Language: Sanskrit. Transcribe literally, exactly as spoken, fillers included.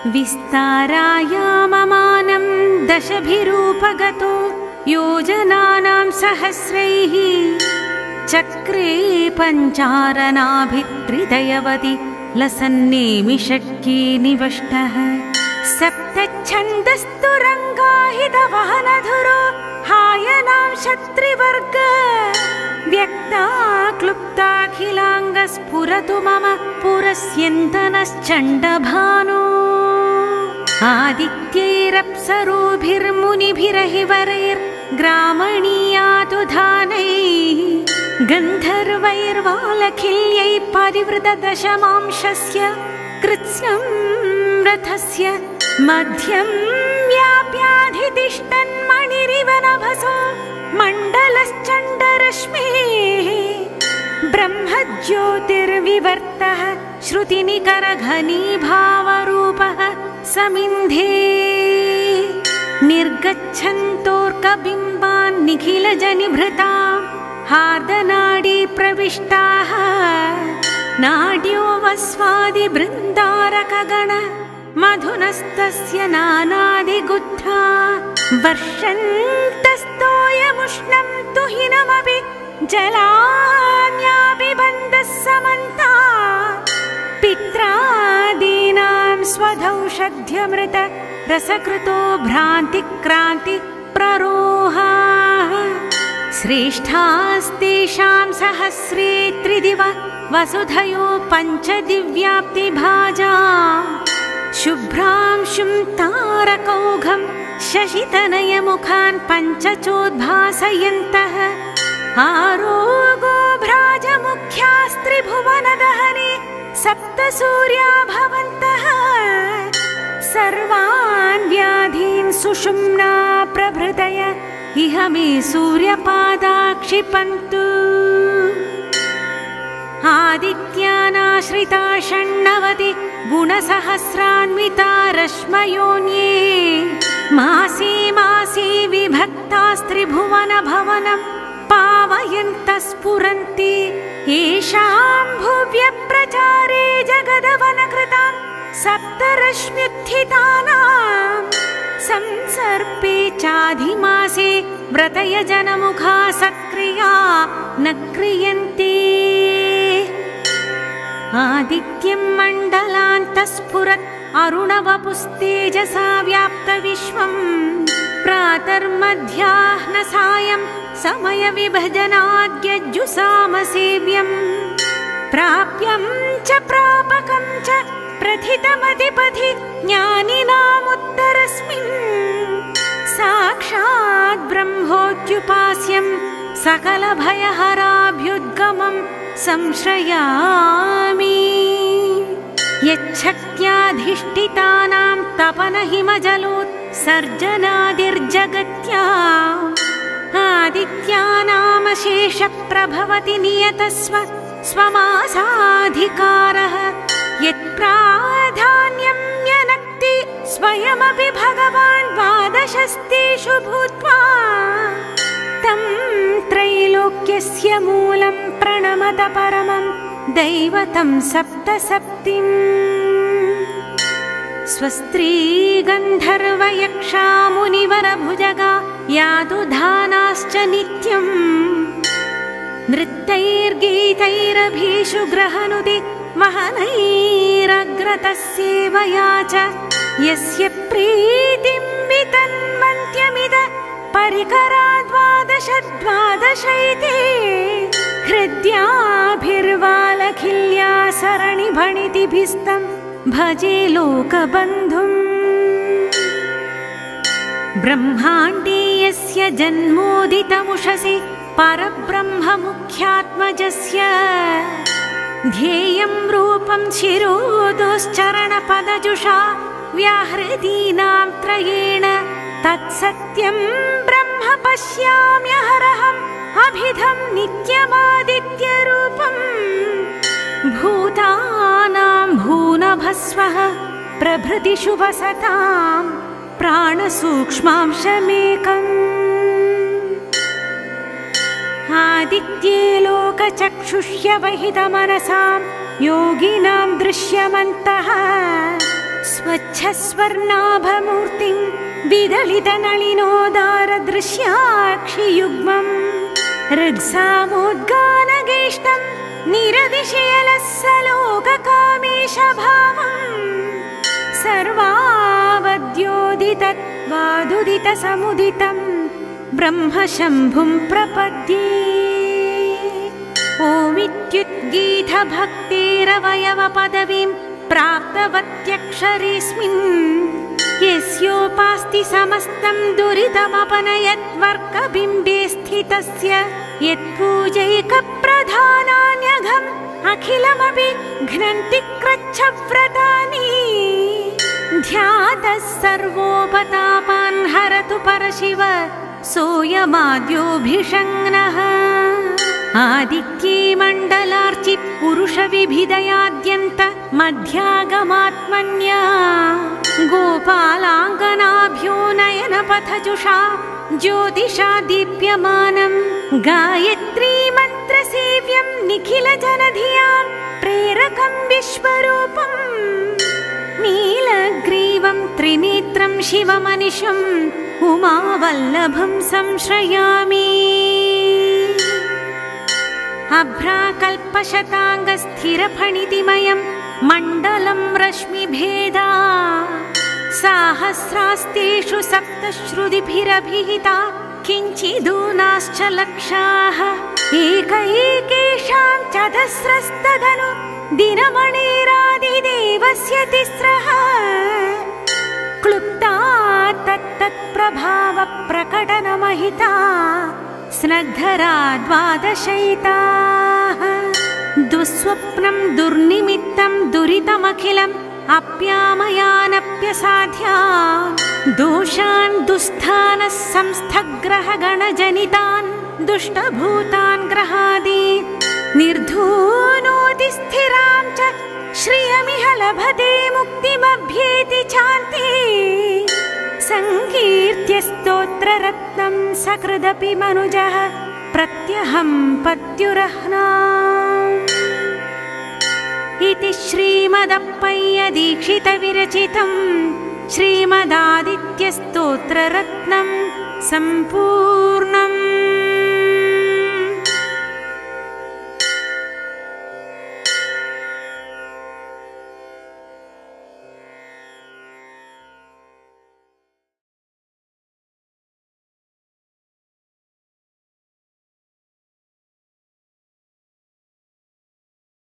विस्तारायाममानं दशभिरूपगतो योजनानां सहस्रैः चक्रे पञ्चारणाभित्रिदयवति लसन्नेमिषट्के निवष्टः सप्तच्छन्दस्तुरङ्गाहितवहनधुरो हायनां शत्रिवर्ग व्यक्ता क्लुप्ताखिलाङ्गस्फुरतु मम पुरस्यन्तनश्चण्डभानो आदित्यैरप्सरोभिर्मुनिभिरहिवरैर्ग्रामणीयातु धानैः गन्धर्वैर्वालखिल्यैः परिवृतदशमांशस्य कृत्स्नं रथस्य मध्यं व्याप्याधितिष्ठन्मणिरिव नभसो मण्डलश्चण्डरश्मेः ब्रह्मज्योतिर्विवर्तः श्रुतिनिकरघनीभावरूपः समिन्धे निर्गच्छन्तोर्कबिम्बान् निखिलजनिभृता हार्दनाडी प्रविष्टाः नाड्यो वस्वादिबृन्दारकगण मधुनस्तस्य नानादिगुत्था वर्षन्तस्तोयमुष्णं तुहिनमपि जलान्यापिबन्धः समन्ता पित्रादीनां स्वधौषध्यमृत रसकृतो भ्रान्तिक्रान्ति प्ररोहा श्रेष्ठास्तेषां सहस्रे त्रिदिव वसुधयो पञ्चदिव्याप्तिभाजा शुभ्रांशुं तारकौघं शशितनयमुखान् पञ्चचोद्भासयन्तः आरोगो भ्राजमुख्यास्त्रिभुवनदहने सप्तसूर्या भवन्तः सर्वान् व्याधीन् सुषुम्ना प्रभृतय इह मे सूर्यपादा क्षिपन्तु आदित्यानाश्रिता षण्णवति गुणसहस्रान्विता रश्मयोन्ये मासे मासे विभक्तास्त्रिभुवनभवनं पावयन्तः स्फुरन्ति येषां भुव्यप्रचारे जगदवनकृतां सप्तरश्म्युत्थितानां संसर्पे चाधिमासे व्रतयजनमुखा सक्रिया न क्रियन्ते आदित्यं मण्डलान्तस्फुरत् अरुणवपुस्तेजसा व्याप्तविश्वं प्रातर्मध्याह्न सायं समयविभजनाद्यज्जुसामसेव्यं प्राप्यं च प्रापकं च प्रथितमधिपथि ज्ञानिनामुत्तरस्मिन् साक्षात् ब्रह्मोत्युपास्यं सकलभयहराभ्युद्गमं संश्रयामि यच्छक्त्याधिष्ठितानां तपनहिमजलोत्सर्जनादिर्जगत्या आदित्यानामशेषप्रभवति नियतस्व स्वमासाधिकारः यत्प्राधान्यं यनक्ति स्वयमपि भगवान् द्वादशस्तेषु भूत्वा तं त्रैलोक्यस्य मूलं प्रणमत परमं दैवतं सप्तसप्तिम् स्वस्त्री गन्धर्वयक्षा मुनिवरभुजगा यादुधानाश्च नित्यं नृत्यैर्गीतैरभीषु ग्रहनुदि वहनैरग्रतः सेवया च यस्य प्रीतिं वितन्वन्त्यमिद परिकरा द्वादश द्वादशैते हृद्याभिर्वालखिल्या सरणिभणितिभिस्तं भजे लोकबन्धुम् ब्रह्माण्डे यस्य जन्मोदितमुषसि परब्रह्ममुख्यात्मजस्य ध्येयं रूपं शिरोदोश्चरणपदजुषा व्याहृतीनां त्रयेण तत्सत्यं ब्रह्म पश्याम्यहरहम् अभिधं नित्यमादित्यरूपं भूतानां भूनभस्वः प्रभृतिषु वसतां प्राणसूक्ष्मांशमेकम् आदित्ये लोकचक्षुष्यवहितमनसां योगिनां दृश्यमन्तः स्वच्छस्वर्णाभमूर्तिं विदलितनलिनोदारदृश्याक्षियुग्मम् ऋग्सामोद्गानगेष्टं निरतिशयलस्सलोककामेशभावम् सर्वावद्योदितत्वादुदितसमुदितं ब्रह्मशम्भुं प्रपद्ये। ओमित्युद्गीतभक्तेरवयवपदवीं प्राप्तवत्यक्षरेऽस्मिन् यस्योपास्ति समस्तं दुरितमपनयद्वर्कबिम्बे स्थितस्य यत्पूजैकप्रधानान्यघम् अखिलमपि घ्नन्ति कृच्छव्रतानि ध्यातः सर्वोपतापान् हरतु परशिव सोऽयमाद्योऽभिषङ्नः आदित्ये मण्डलार्चि पुरुषविभिदयाद्यन्त मध्यागमात्मन्या गोपालाङ्गनाभ्यो नयनपथजुषा ज्योतिषा दीप्यमानं गायत्री मन्त्रसेव्यं निखिलजनधियां प्रेरकं विश्वरूपम् नीलग्रीवं त्रिनेत्रं शिवमनिशम् उमावल्लभं संश्रयामि। अभ्राकल्पशताङ्गस्थिरफणितिमयं मण्डलं रश्मिभेदा साहस्रास्तेषु सप्तश्रुतिभिरभिहिता किञ्चिदूनाश्च लक्षाः एकैकेषां चतस्रस्तदनु दिनमणिरादिदेवस्य तिस्रः क्लुप्ता तत्तत्प्रभावप्रकटनमहिता स्नग्धरा द्वादशैताः दुःस्वप्नं दुर्निमित्तं दुरितमखिलम् अप्यामयानप्यसाध्या दोषान् दुःस्थानः संस्थग्रहगणजनितान् दुष्टभूतान् ग्रहादि निर्धूनोति स्थिरां च श्रियमिह लभते मुक्तिमभ्येति चान्ते संकीर्त्य स्तोत्ररत्नं सकृदपि मनुजः प्रत्यहं पत्युरह्ना इति श्रीमदप्पय्य दीक्षितविरचितं श्रीमदादित्यस्तोत्ररत्नं सम्पूर्णम्।